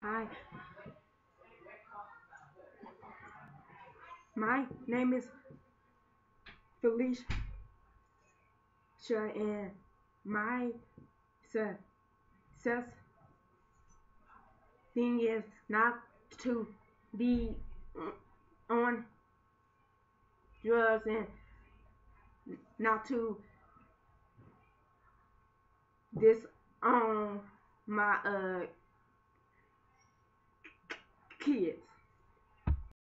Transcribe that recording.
Hi, my name is Felicia, and my success thing is not to be on drugs and not to disown my kids.